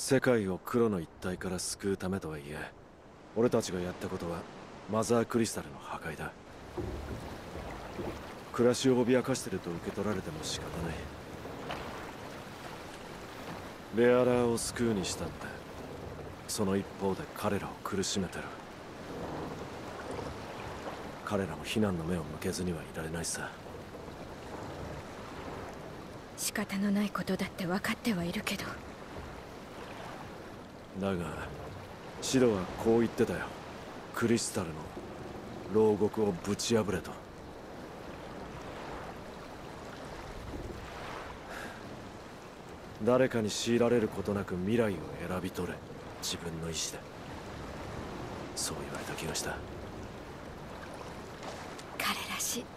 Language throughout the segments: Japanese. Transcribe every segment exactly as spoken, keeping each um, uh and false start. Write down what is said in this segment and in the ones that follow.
世界を黒の一体から救うためとはいえ、俺たちがやったことはマザークリスタルの破壊だ。暮らしを脅かしてると受け取られても仕方ない。ベアラーを救うにしたって、その一方で彼らを苦しめてる。彼らも非難の目を向けずにはいられないさ。 仕方のないことだって分かってはいるけど。 だがシドはこう言ってたよ。クリスタルの牢獄をぶち破れと。誰かに強いられることなく未来を選び取れ。自分の意志で。そう言われた気がした。 彼らしい。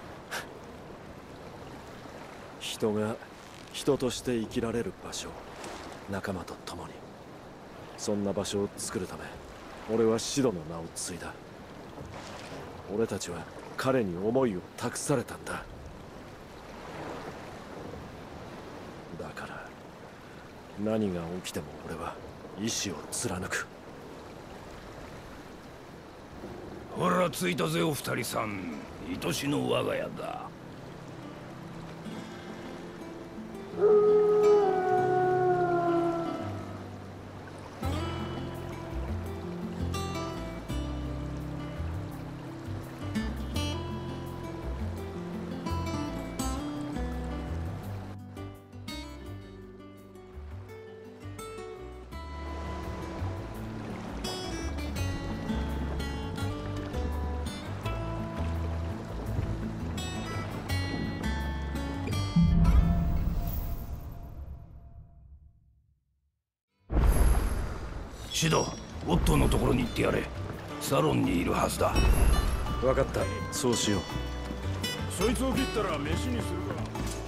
人が人として生きられる場所、仲間と共に。そんな場所を作るため俺はシドの名を継いだ。俺たちは彼に思いを託されたんだ。だから何が起きても俺は意志を貫く。 ほら着いたぜお二人さん。愛しの我が家だ。シド、オットーのところに行ってやれ。サロンにいるはずだ。 分かった、そうしよう。 そいつを切ったら飯にするか。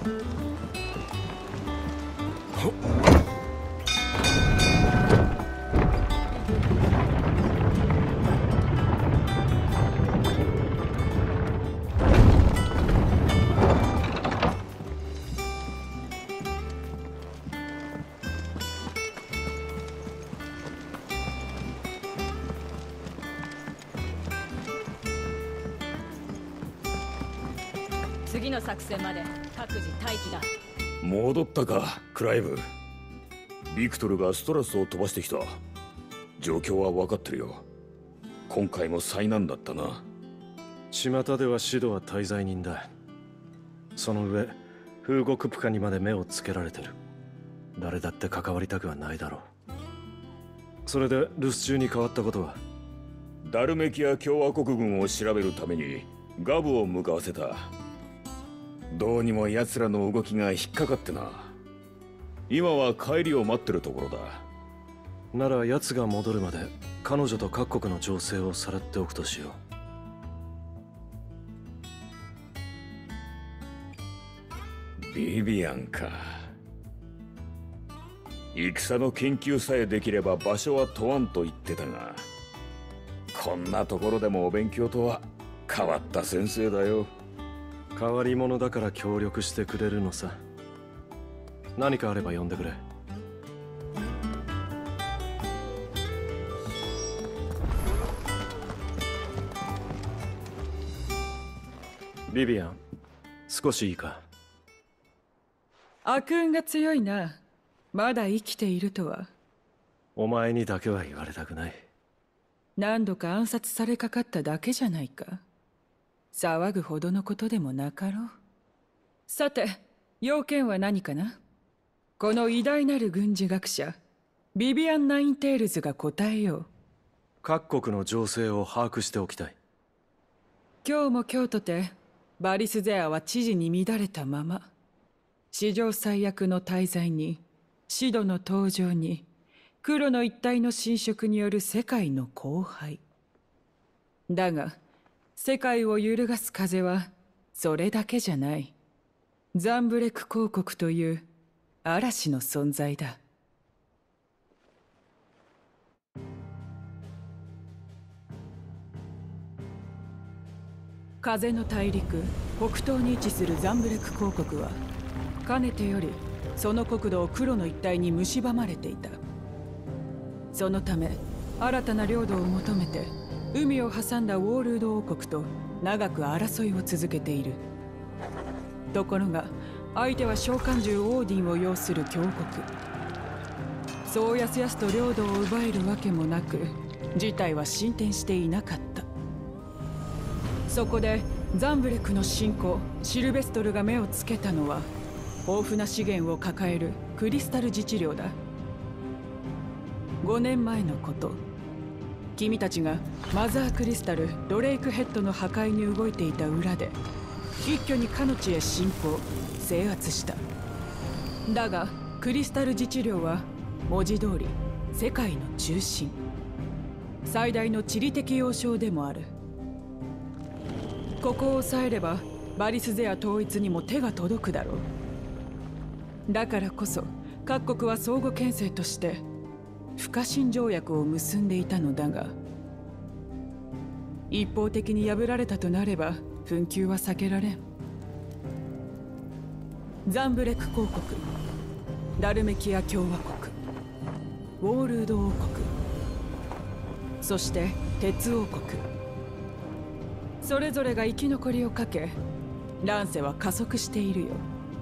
次の作戦まで各自待機だ。 戻ったか、クライブ。ビクトルがストラスを飛ばしてきた。状況は分かってるよ。今回も災難だったな。 巷ではシドは滞在人だ。その上風獄プカにまで目をつけられてる。誰だって関わりたくはないだろう。それで留守中に変わったことは？ ダルメキア共和国軍を調べるためにガブを向かわせた。どうにも奴らの動きが引っかかってな。今は帰りを待ってるところだ。 なら奴が戻るまで彼女と各国の情勢をさらっておくとしよう。ビビアンか。戦の研究さえできれば場所は問わんと言ってたが、こんなところでもお勉強とは変わった先生だよ。 変わり者だから協力してくれるのさ。何かあれば呼んでくれ。ビビアン、少しいいか？ 悪運が強いな。まだ生きているとは。 お前にだけは言われたくない。 何度か暗殺されかかっただけじゃないか。騒ぐほどのことでもなかろう。さて、要件は何かな？この偉大なる軍事学者ビビアン・ナインテールズが答えよう。 各国の情勢を把握しておきたい。 今日も今日とてバリスゼアは知事に乱れたまま。史上最悪の大罪に、シドの登場に、黒の一体の侵食による世界の荒廃。だが世界を揺るがす風はそれだけじゃない。ザンブレク公国という嵐の存在だ。風の大陸北東に位置するザンブレク公国はかねてよりその国土を黒の一帯に蝕まれていた。 そのため新たな領土を求めて海を挟んだウォールード王国と長く争いを続けている。ところが相手は召喚獣オーディンを擁する強国。そうやすやすと領土を奪えるわけもなく、事態は進展していなかった。そこでザンブレクの信仰シルベストルが目をつけたのは、豊富な資源を抱えるクリスタル自治領だ。ごねんまえのこと、君たちがマザークリスタルドレイクヘッドの破壊に動いていた裏で一挙にかの地へ侵攻制圧した。だがクリスタル自治領は文字通り世界の中心、最大の地理的要衝でもある。ここを抑えればバリスゼア統一にも手が届くだろう。だからこそ各国は相互牽制として不可侵条約を結んでいたのだが、一方的に破られたとなれば紛糾は避けられん。ザンブレク公国、ダルメキア共和国、ウォールード王国、そして鉄王国、それぞれが生き残りをかけ乱世は加速しているよ。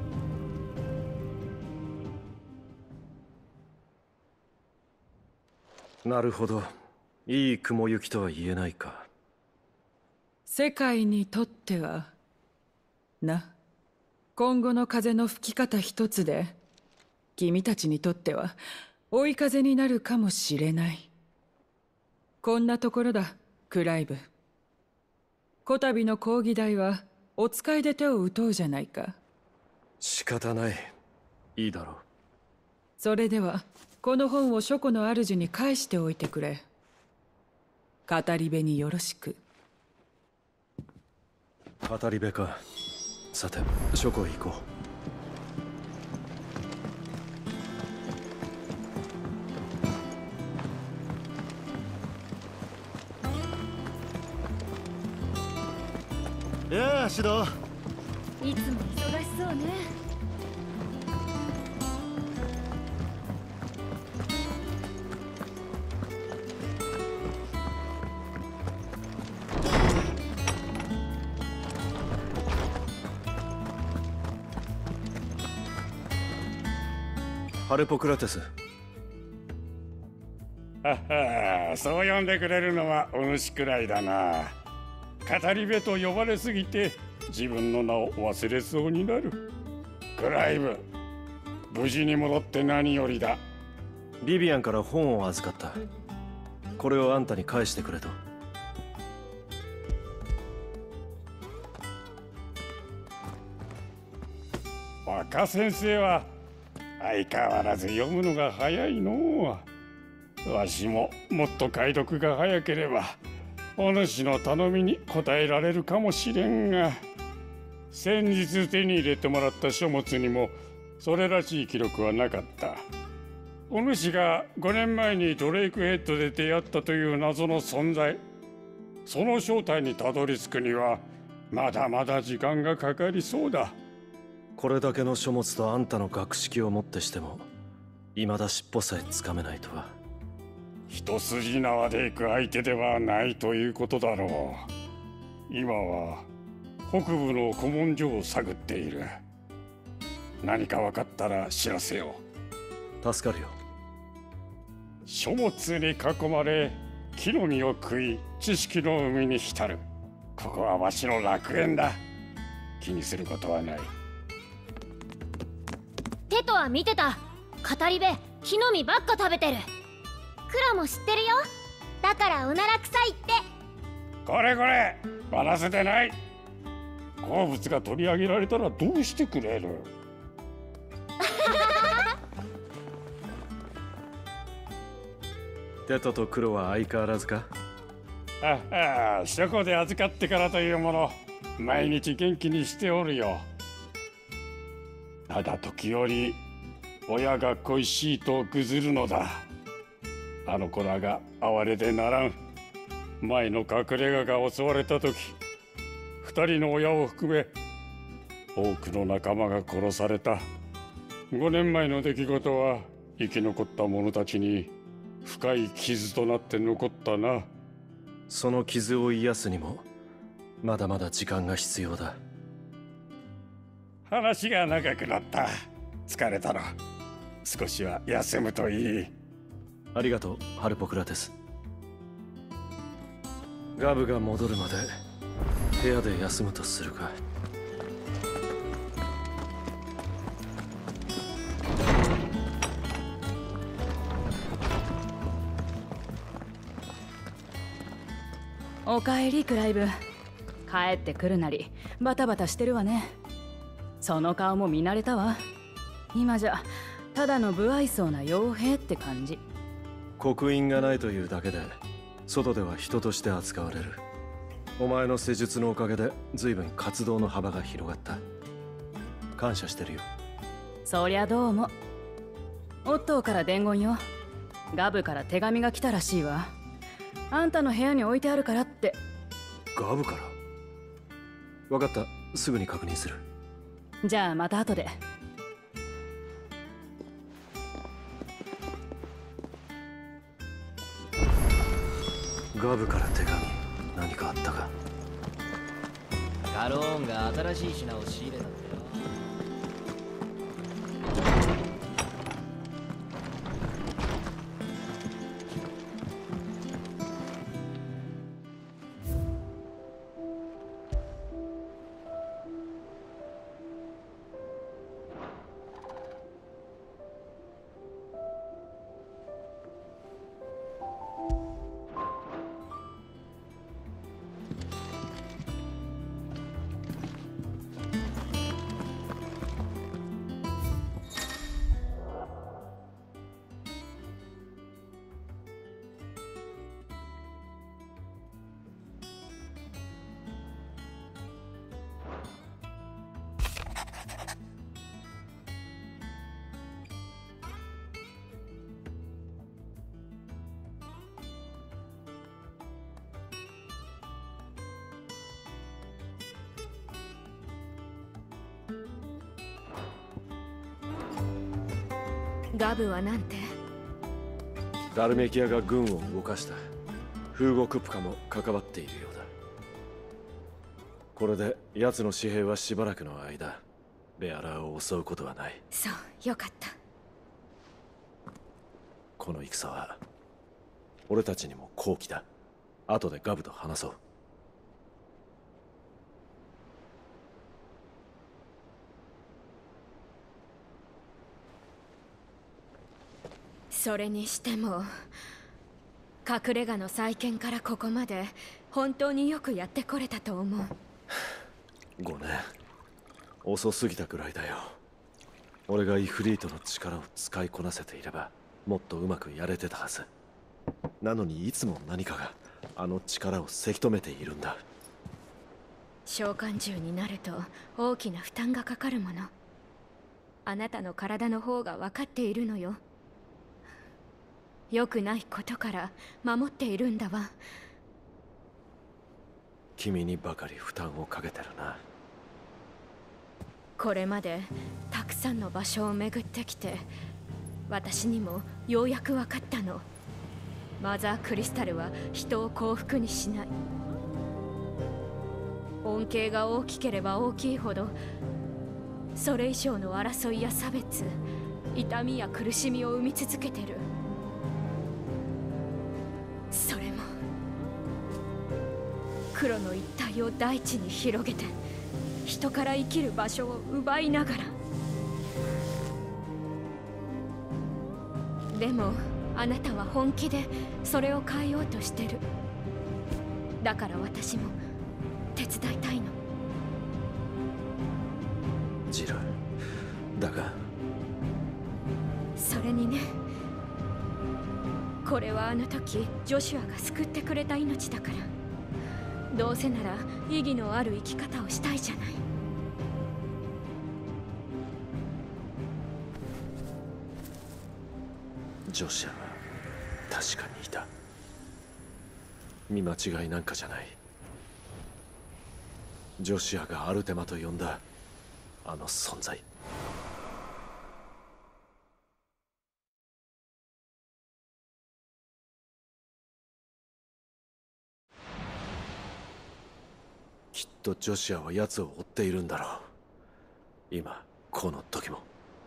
なるほど、いい雲行きとは言えないか。 世界にとってはな。今後の風の吹き方一つで君たちにとっては追い風になるかもしれない。こんなところだクライブ。こたびの講義代はお使いで手を打とうじゃないか。 仕方ない、いいだろう。 それではこの本を書庫の主に返しておいてくれ。語り部によろしく。 語り部か。さて書庫へ行こう。やあシド。 いつも忙しそうね。 ハルポクラテス。 はは、そう呼んでくれるのはお主くらいだな。語り部と呼ばれすぎて自分の名を忘れそうになる。クライブ、無事に戻って何よりだ。 ビビアンから本を預かった。これをあんたに返してくれと。 若先生は相変わらず読むのが早いのう。わしももっと解読が早ければお主の頼みに応えられるかもしれんが、先日手に入れてもらった書物にもそれらしい記録はなかった。お主がごねんまえにドレイクヘッドで出会ったという謎の存在、その正体にたどり着くにはまだまだ時間がかかりそうだ。 これだけの書物とあんたの学識をもってしても未だ尻尾さえつかめないとは。 一筋縄で行く相手ではないということだろう。今は北部の古文書を探っている。何か分かったら知らせよう。助かるよ。 書物に囲まれ木の実を食い知識の海に浸る。ここはわしの楽園だ。気にすることはない。 テトは見てた。語り部木の実ばっか食べてる。クロも知ってるよ。だからおなら臭いって。 これこれ、バラせてない。好物が取り上げられたらどうしてくれる。 テトとクロは相変わらずか。 ああ、書庫で預かってからというもの、毎日元気にしておるよ。ただ時折親が恋しいとぐずるのだ。あの子らが哀れでならん。前の隠れ家が襲われた時、二人の親を含め多くの仲間が殺された。五年前の出来事は生き残った者たちに深い傷となって残ったな。 その傷を癒すにもまだまだ時間が必要だ。 話が長くなった。疲れたろ。少しは休むといい。 ありがとう、ハルポクラテス。ガブが戻るまで部屋で休むとするか。 おかえりクライブ。帰ってくるなりバタバタしてるわね。その顔も見慣れたわ。今じゃただの不愛想な傭兵って感じ。 刻印がないというだけで外では人として扱われる。お前の施術のおかげで随分活動の幅が広がった。感謝してるよ。 そりゃどうも。オットーから伝言よ。ガブから手紙が来たらしいわ。あんたの部屋に置いてあるからって。 ガブから？分かった、すぐに確認する。 じゃあまた後で。 ガブから手紙、何かあったか？ ガローンが新しい品を仕入れたんだよ。 ガブはなんて？ ダルメキアが軍を動かした。フーゴ・クプカも関わっているようだ。これで奴の紙幣はしばらくの間ベアラーを襲うことはない。 そう、よかった。 この戦は俺たちにも好機だ。後でガブと話そう。 それにしても隠れ家の再建からここまで本当によくやってこれたと思う。 ごねん遅すぎたくらいだよ。俺がイフリートの力を使いこなせていればもっとうまくやれてたはず。なのにいつも何かがあの力をせき止めているんだ。 召喚獣になると大きな負担がかかるもの。あなたの体の方が分かっているのよ。良くないことから守っているんだわ。 君にばかり負担をかけてるな。 これまでたくさんの場所を巡ってきて私にもようやく分かったの。マザークリスタルは人を幸福にしない。恩恵が大きければ大きいほどそれ以上の争いや差別、痛みや苦しみを生み続けてる。それも黒の一帯を大地に広げて人から生きる場所を奪いながら。でもあなたは本気でそれを変えようとしてる。だから私も手伝いたいの。 ジル、だがそれにね、これはあの時ジョシュアが救ってくれた命だから、どうせなら意義のある生き方をしたいじゃない。 ジョシュアは確かにいた。見間違いなんかじゃない。ジョシュアがアルテマと呼んだあの存在。 きっとジョシュアは奴を追っているんだろう。今この時も。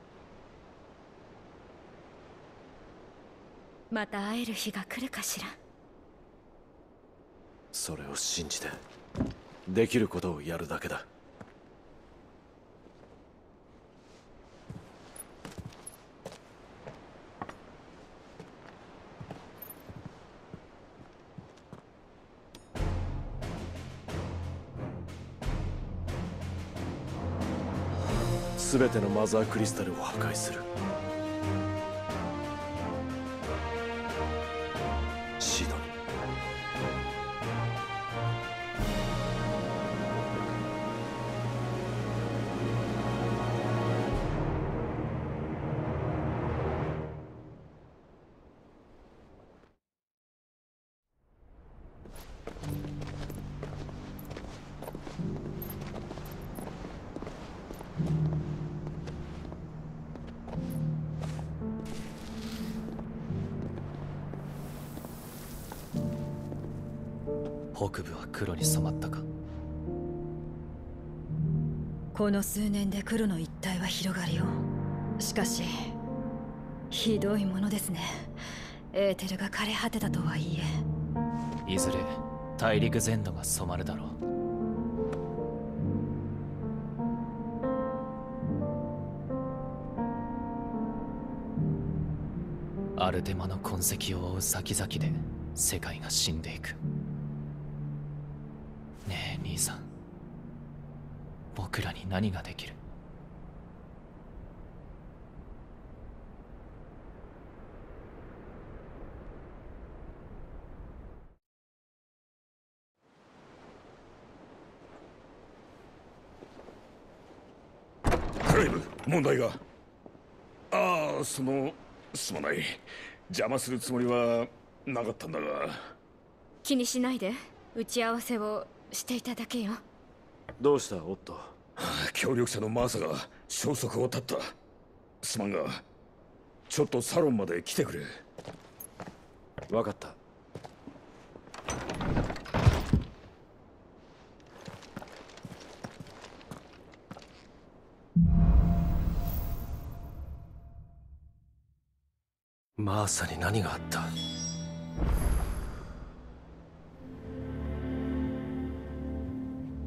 また会える日が来るかしら。 それを信じてできることをやるだけだ。全てのマザークリスタルを破壊する。シドに北部は黒に染まったか。 この数年で黒の一帯は広がりを。しかしひどいものですね。エーテルが枯れ果てたとはいえ、いずれ大陸全土が染まるだろう。アルテマの痕跡を追う先々で世界が死んでいく。ねえ兄さん、僕らに何ができる？ クライブ、問題が。ああ、そのすまない。邪魔するつもりはなかったんだが。 気にしないで。打ち合わせをしていただけよ。 どうしたオット？ 協力者のマーサが消息を絶った。すまんがちょっとサロンまで来てくれ。 分かった。マーサに何があった？